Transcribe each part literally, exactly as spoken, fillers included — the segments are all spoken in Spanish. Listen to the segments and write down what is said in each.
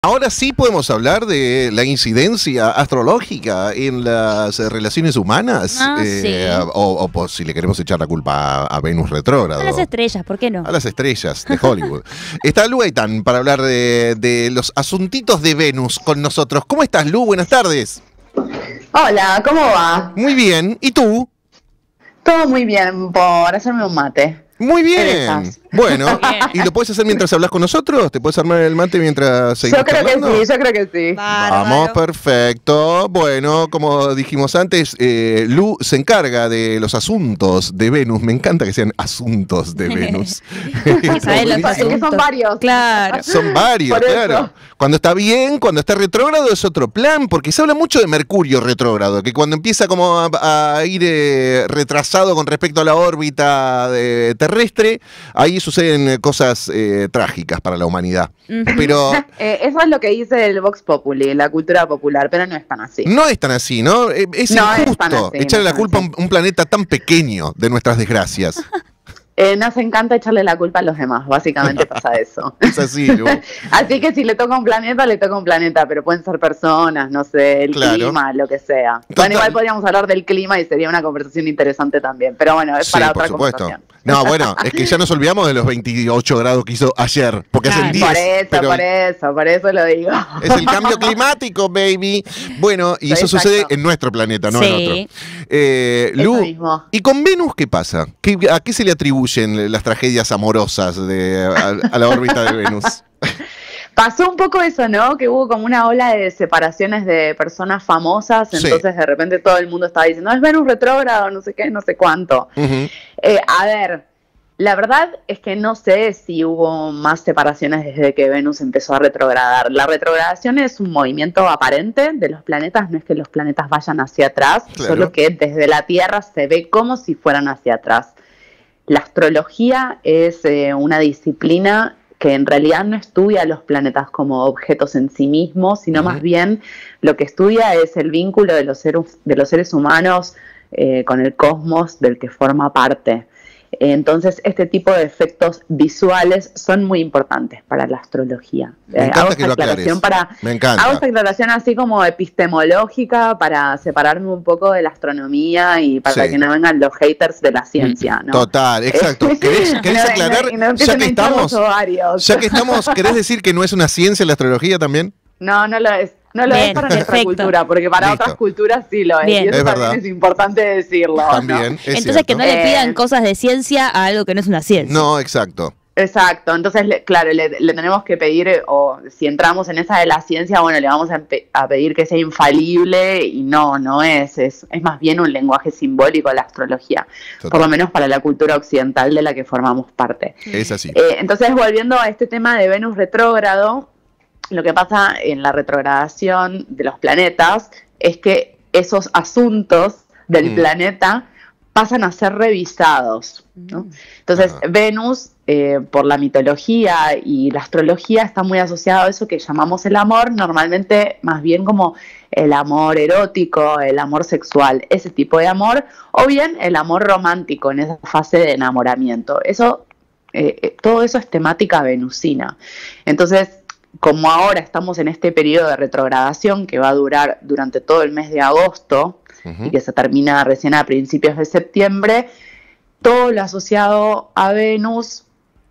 Ahora sí podemos hablar de la incidencia astrológica en las eh, relaciones humanas. Ah, eh, sí. o, o por si le queremos echar la culpa a, a Venus retrógrado. A las estrellas, ¿por qué no? A las estrellas de Hollywood. Está Lu Gaitán para hablar de, de los asuntitos de Venus con nosotros. ¿Cómo estás, Lu? Buenas tardes. Hola, ¿cómo va? Muy bien. ¿Y tú? Todo muy bien, por hacerme un mate. Muy bien. estás? Bueno, Bien. ¿y lo puedes hacer mientras hablas con nosotros? ¿Te puedes armar el mate mientras seguimos Yo creo charlando? que sí, yo creo que sí. Vamos, perfecto. Bueno, como dijimos antes, eh, Lu se encarga de los asuntos de Venus. Me encanta que sean asuntos de Venus. Isabel, los Es que son asuntos. varios. Claro. Son varios, Por eso. claro. Cuando está bien, cuando está retrógrado es otro plan, porque se habla mucho de Mercurio retrógrado, que cuando empieza como a, a ir eh, retrasado con respecto a la órbita de- terrestre, ahí suceden cosas eh, trágicas para la humanidad. Pero Eh, eso es lo que dice el Vox Populi, la cultura popular, pero no es tan así. no es tan así, ¿no? Eh, Es No es injusto tan así, echarle no la es tan culpa a así. un, un planeta tan pequeño de nuestras desgracias. Eh, nos encanta echarle la culpa a los demás, básicamente pasa eso. Es así, Lu. Así que si le toca un planeta, le toca un planeta, pero pueden ser personas, no sé, el Claro. clima, lo que sea. Total. Bueno, igual podríamos hablar del clima y sería una conversación interesante también, pero bueno, es Sí, para por otra supuesto. conversación. No, bueno, es que ya nos olvidamos de los veintiocho grados que hizo ayer, porque hacen Claro. diez. Por eso, pero por eso, por eso lo digo. es el cambio climático, baby. Bueno, y eso Exacto. sucede en nuestro planeta, no en Sí. otro. Eh, Eso Lu, mismo. ¿y con Venus qué pasa? ¿Qué- ¿A qué se le atribuyen las tragedias amorosas de, a, a la órbita de Venus? Pasó un poco eso, ¿no? Que hubo como una ola de separaciones de personas famosas, Sí. entonces de repente todo el mundo estaba diciendo, es Venus retrógrado, no sé qué, no sé cuánto. Ujú. Eh, a ver, la verdad es que no sé si hubo más separaciones desde que Venus empezó a retrogradar. La retrogradación es un movimiento aparente de los planetas, no es que los planetas vayan hacia atrás, Claro. solo que desde la Tierra se ve como si fueran hacia atrás. La astrología es eh, una disciplina que en realidad no estudia los planetas como objetos en sí mismos, sino Ujú. más bien lo que estudia es el vínculo de los seres, de los seres humanos eh, con el cosmos del que forma parte. Entonces, este tipo de efectos visuales son muy importantes para la astrología. Me Eh, encanta hago que esta lo aclaración aclares. para Me encanta. Hago esta aclaración así como epistemológica para separarme un poco de la astronomía y para Sí. que no vengan los haters de la ciencia, ¿no? Total, exacto. ¿Querés, querés No, no, aclarar, y no ya empiecen que a hinchar los estamos, ovarios. ya que estamos, ¿querés decir que no es una ciencia la astrología también? No, no lo es. No lo Bien, es para nuestra perfecto. cultura, porque para Listo. otras culturas sí lo es. Bien. Y eso Es también verdad. es importante decirlo. ¿no? También, es Entonces cierto. que no le Eh, pidan cosas de ciencia a algo que no es una ciencia. No, exacto. Exacto, entonces, le- claro, le, le tenemos que pedir, eh, o si entramos en esa de la ciencia, bueno, le vamos a, empe- a pedir que sea infalible y no, no es, es, es más bien un lenguaje simbólico la astrología, Total. por lo menos para la cultura occidental de la que formamos parte. Es así. Eh, entonces, volviendo a este tema de Venus retrógrado, lo que pasa en la retrogradación de los planetas es que esos asuntos del Mm. planeta pasan a ser revisados, ¿no? Entonces, Ajá. Venus, eh, por la mitología y la astrología, está muy asociado a eso que llamamos el amor, normalmente más bien como el amor erótico, el amor sexual, ese tipo de amor, o bien el amor romántico en esa fase de enamoramiento. Eso, eh, eh, todo eso es temática venusina. Entonces, como ahora estamos en este periodo de retrogradación que va a durar durante todo el mes de agosto, Ujú. y que se termina recién a principios de septiembre, todo lo asociado a Venus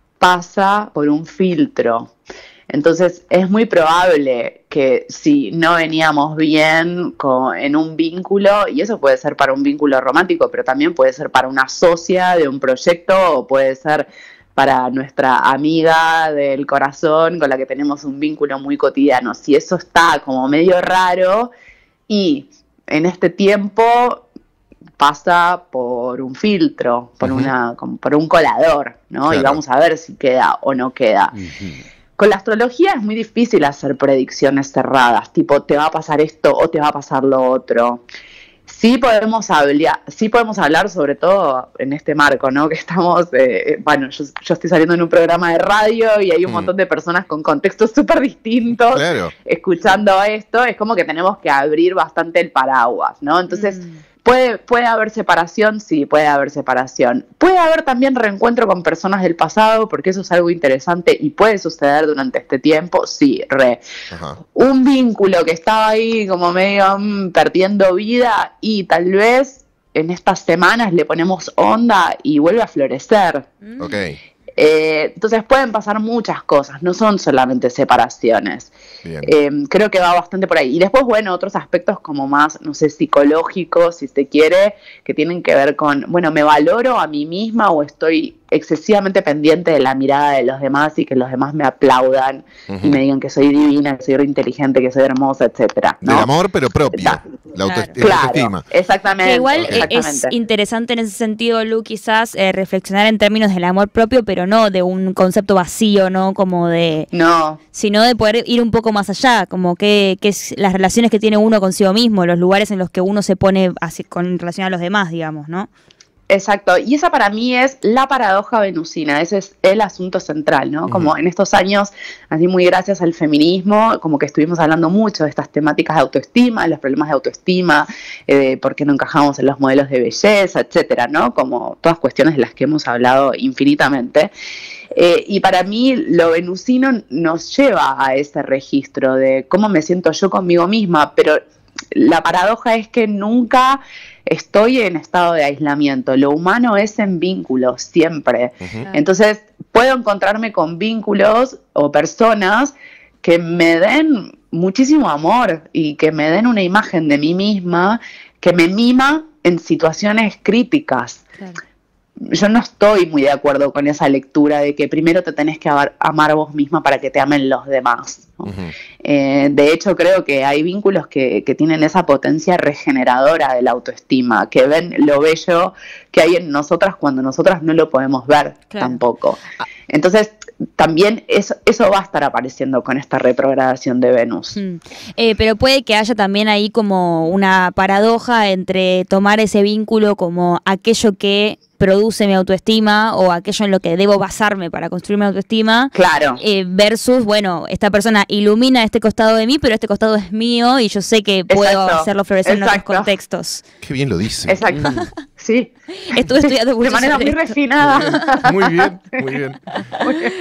pasa por un filtro. Entonces es muy probable que si no veníamos bien con, en un vínculo, y eso puede ser para un vínculo romántico, pero también puede ser para una socia de un proyecto o puede ser para nuestra amiga del corazón con la que tenemos un vínculo muy cotidiano. Si eso está como medio raro y en este tiempo pasa por un filtro, por, Ujú. una, como por un colador, ¿no? Claro. Y vamos a ver si queda o no queda. Con la astrología es muy difícil hacer predicciones cerradas, tipo te va a pasar esto o te va a pasar lo otro. Sí podemos hablar, sí podemos hablar sobre todo en este marco, ¿no? Que estamos, eh, bueno, yo, yo estoy saliendo en un programa de radio y hay un Mm. montón de personas con contextos súper distintos Claro. escuchando esto. Es como que tenemos que abrir bastante el paraguas, ¿no? Entonces, Mm. ¿Puede, ¿Puede haber separación? Sí, puede haber separación. Puede haber también reencuentro con personas del pasado, porque eso es algo interesante y puede suceder durante este tiempo. Sí, re. Ajá. Un vínculo que estaba ahí como medio mmm, perdiendo vida y tal vez en estas semanas le ponemos onda y vuelve a florecer. Ok. Eh, entonces pueden pasar muchas cosas, no son solamente separaciones. Eh, creo que va bastante por ahí. Y después, bueno, otros aspectos como más, no sé, psicológicos, si se quiere, que tienen que ver con, bueno, ¿me valoro a mí misma o estoy excesivamente pendiente de la mirada de los demás y que los demás me aplaudan uh-huh. y me digan que soy divina, que soy re inteligente, que soy hermosa, etcétera, ¿no? Del amor, pero propio. Da, la, auto, claro, la autoestima. Exactamente. Que igual exactamente. es interesante en ese sentido, Lu, quizás eh, reflexionar en términos del amor propio, pero no de un concepto vacío, ¿no? Como de... No. Sino de poder ir un poco más allá, como que, que es las relaciones que tiene uno consigo mismo, los lugares en los que uno se pone así, con relación a los demás, digamos, ¿no? Exacto, y esa para mí es la paradoja venusina, ese es el asunto central, ¿no? Como uh-huh. en estos años, así muy gracias al feminismo, como que estuvimos hablando mucho de estas temáticas de autoestima, de los problemas de autoestima, eh, de por qué no encajamos en los modelos de belleza, etcétera, ¿no? Como todas cuestiones de las que hemos hablado infinitamente. Eh, y para mí lo venusino nos lleva a ese registro de cómo me siento yo conmigo misma, pero la paradoja es que nunca estoy en estado de aislamiento. Lo humano es en vínculos, siempre. Uh-huh. Entonces, puedo encontrarme con vínculos o personas que me den muchísimo amor y que me den una imagen de mí misma que me mima en situaciones críticas. Claro. Yo no estoy muy de acuerdo con esa lectura de que primero te tenés que amar, amar vos misma para que te amen los demás, ¿no? Uh-huh. eh, de hecho, creo que hay vínculos que, que tienen esa potencia regeneradora de la autoestima, que ven lo bello que hay en nosotras cuando nosotras no lo podemos ver claro. tampoco. Entonces, también eso, eso va a estar apareciendo con esta retrogradación de Venus. Mm. Eh, pero puede que haya también ahí como una paradoja entre tomar ese vínculo como aquello que produce mi autoestima o aquello en lo que debo basarme para construir mi autoestima. Claro. Eh, versus, bueno, esta persona ilumina este costado de mí, pero este costado es mío y yo sé que puedo Exacto. hacerlo florecer Exacto. en otros contextos. Qué bien lo dice. Exacto. Sí. Estuve estudiando mucho de manera muy esto. refinada. Muy bien, muy bien. Muy bien.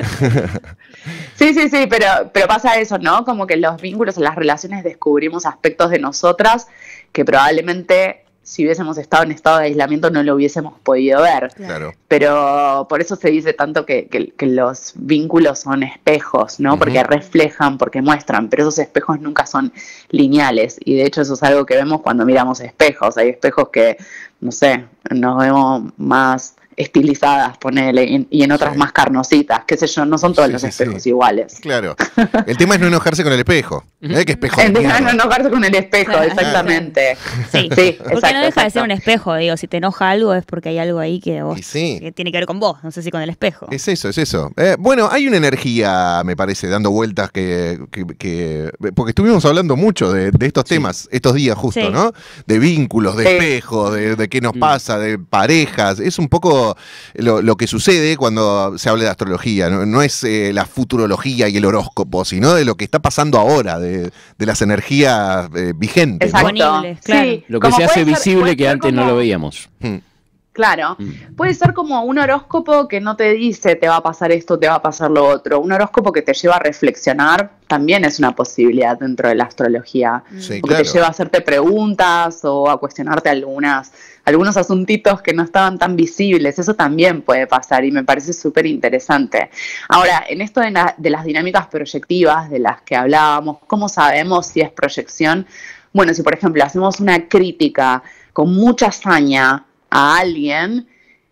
Sí, sí, sí, pero, pero pasa eso, ¿no? Como que en los vínculos, en las relaciones descubrimos aspectos de nosotras que probablemente si hubiésemos estado en estado de aislamiento no lo hubiésemos podido ver. Claro. Pero por eso se dice tanto que, que, que los vínculos son espejos, ¿no? Uh-huh. Porque reflejan, porque muestran, pero esos espejos nunca son lineales. Y de hecho eso es algo que vemos cuando miramos espejos. Hay espejos que, no sé, nos vemos más estilizadas, ponele, y en otras sí. más carnositas, qué sé yo, no son todos sí, los sí, espejos sí. iguales. Claro. El tema es no enojarse con el espejo. ¿Eh? ¿Qué espejo? El tema es no enojarse con el espejo, claro. exactamente. Sí, sí exacto, porque no deja exacto. de ser un espejo, digo, si te enoja algo es porque hay algo ahí que vos sí. que tiene que ver con vos, no sé si con el espejo. Es eso, es eso. Eh, bueno, hay una energía, me parece, dando vueltas que, que, que porque estuvimos hablando mucho de, de estos temas sí. estos días justo, sí. ¿no? De vínculos, de sí. espejos, de, de qué nos mm. pasa, de parejas, es un poco Lo, lo que sucede cuando se habla de astrología, no, no es eh, la futurología y el horóscopo, sino de lo que está pasando ahora, de, de las energías eh, vigentes. Exacto. ¿no? Claro. Sí. Lo que como se hace visible ser, que antes como... no lo veíamos. Hmm. Claro, mm. puede ser como un horóscopo que no te dice te va a pasar esto, te va a pasar lo otro. Un horóscopo que te lleva a reflexionar también es una posibilidad dentro de la astrología. Sí, porque claro. te lleva a hacerte preguntas o a cuestionarte algunas, algunos asuntitos que no estaban tan visibles. Eso también puede pasar y me parece súper interesante. Ahora, en esto de, la, de las dinámicas proyectivas de las que hablábamos, ¿cómo sabemos si es proyección? Bueno, si por ejemplo hacemos una crítica con mucha saña a alguien,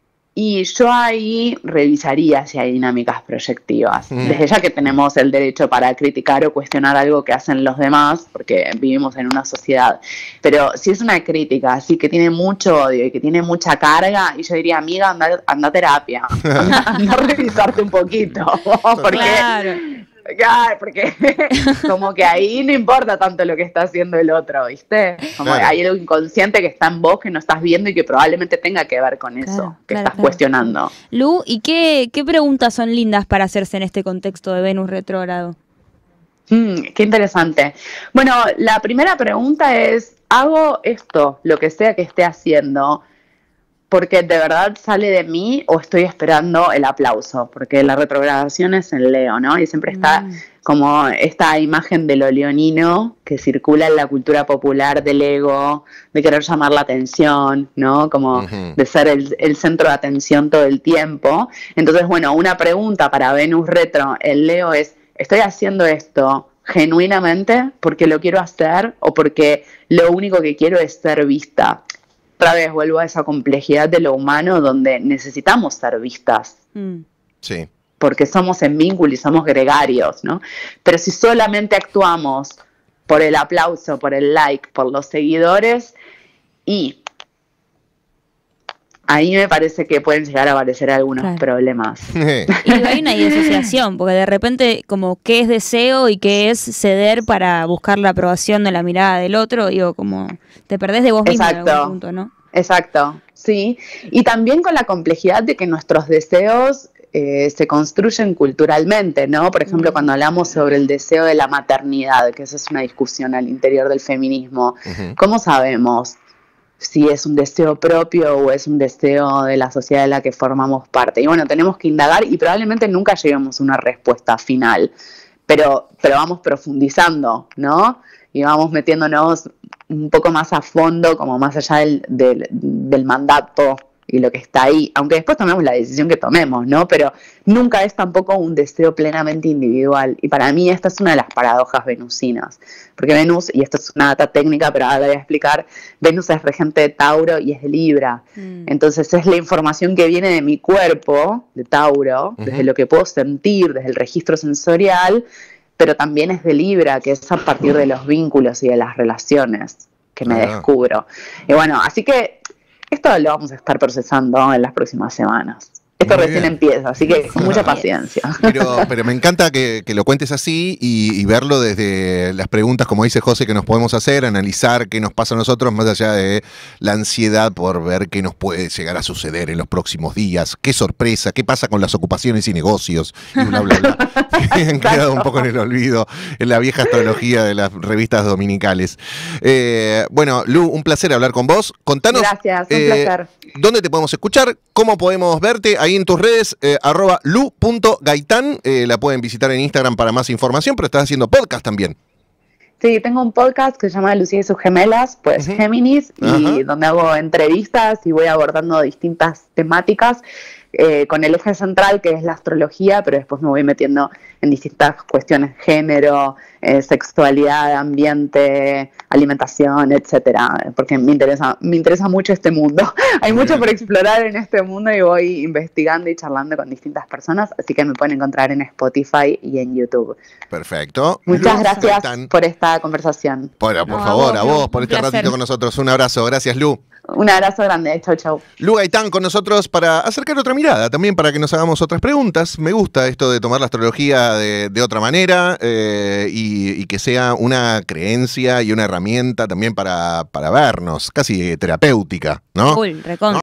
y yo ahí revisaría si hay dinámicas proyectivas. Mm. Desde ya que tenemos el derecho para criticar o cuestionar algo que hacen los demás, porque vivimos en una sociedad. Pero si es una crítica así que tiene mucho odio y que tiene mucha carga, y yo diría, amiga, anda, anda a terapia, anda, anda a revisarte un poquito. Porque, claro. Claro, porque como que ahí no importa tanto lo que está haciendo el otro, ¿viste? Como claro. que hay algo inconsciente que está en vos que no estás viendo y que probablemente tenga que ver con eso claro, que claro, estás claro. cuestionando. Lu, ¿y qué, qué preguntas son lindas para hacerse en este contexto de Venus retrógrado? Mm, qué interesante. Bueno, la primera pregunta es, hago esto, lo que sea que esté haciendo, porque de verdad sale de mí o estoy esperando el aplauso, porque la retrogradación es en Leo, ¿no? Y siempre está mm. como esta imagen de lo leonino que circula en la cultura popular del ego, de querer llamar la atención, ¿no? Como uh-huh. de ser el, el centro de atención todo el tiempo. Entonces, bueno, una pregunta para Venus retro en Leo es, ¿estoy haciendo esto genuinamente porque lo quiero hacer o porque lo único que quiero es ser vista? Otra vez vuelvo a esa complejidad de lo humano donde necesitamos ser vistas. Mm. Sí. Porque somos en vínculo y somos gregarios, ¿no? Pero si solamente actuamos por el aplauso, por el like, por los seguidores, y ahí me parece que pueden llegar a aparecer algunos claro. problemas. Y hay una disociación, porque de repente como qué es deseo y qué es ceder para buscar la aprobación de la mirada del otro, digo, como te perdés de vos mismo en algún punto, ¿no? Exacto, sí. Y también con la complejidad de que nuestros deseos eh, se construyen culturalmente, ¿no? Por ejemplo, mm. cuando hablamos sobre el deseo de la maternidad, que eso es una discusión al interior del feminismo, uh-huh. ¿cómo sabemos si es un deseo propio o es un deseo de la sociedad de la que formamos parte? Y bueno, tenemos que indagar y probablemente nunca lleguemos a una respuesta final, pero, pero vamos profundizando, ¿no? Y vamos metiéndonos un poco más a fondo, como más allá del, del, del mandato y lo que está ahí, aunque después tomemos la decisión que tomemos, ¿no? Pero nunca es tampoco un deseo plenamente individual. Y para mí esta es una de las paradojas venusinas. Porque Venus, y esto es una data técnica, pero ahora la voy a explicar, Venus es regente de Tauro y es de Libra. Mm. Entonces es la información que viene de mi cuerpo, de Tauro, uh-huh. desde lo que puedo sentir, desde el registro sensorial, pero también es de Libra, que es a partir de los vínculos y de las relaciones que me ah. descubro. Y bueno, así que esto lo vamos a estar procesando en las próximas semanas. Esto Muy recién bien. empieza, así que con mucha paciencia. Pero, pero me encanta que, que lo cuentes así y, y verlo desde las preguntas, como dice José, que nos podemos hacer, analizar qué nos pasa a nosotros, más allá de la ansiedad por ver qué nos puede llegar a suceder en los próximos días, qué sorpresa, qué pasa con las ocupaciones y negocios, y bla, bla, bla, que han quedado un poco en el olvido en la vieja astrología de las revistas dominicales. Eh, bueno, Lu, un placer hablar con vos. Contanos. Gracias, un eh, placer. ¿Dónde te podemos escuchar? ¿Cómo podemos verte? Ahí en tus redes, eh, arroba lu punto gaitán, eh, la pueden visitar en Instagram para más información, pero estás haciendo podcast también. Sí, tengo un podcast que se llama Lucía y sus gemelas, pues uh-huh. Géminis, y uh-huh. donde hago entrevistas y voy abordando distintas temáticas eh, con el eje central que es la astrología, pero después me voy metiendo en distintas cuestiones, género, eh, sexualidad, ambiente, alimentación, etcétera, porque me interesa, me interesa mucho este mundo. Hay mucho Bien. por explorar en este mundo y voy investigando y charlando con distintas personas, así que me pueden encontrar en Spotify y en YouTube. Perfecto. Muchas Lu gracias Gaitán. por esta conversación. Bueno, por no, favor, a vos, a vos no, por este placer. ratito con nosotros. Un abrazo. Gracias, Lu. Un abrazo grande. Chau, chau. Lu Gaitán con nosotros para acercar otra mirada, también para que nos hagamos otras preguntas. Me gusta esto de tomar la astrología de, de otra manera eh, y, y que sea una creencia y una herramienta también para, para vernos, casi terapéutica, ¿no? Cool, recontra.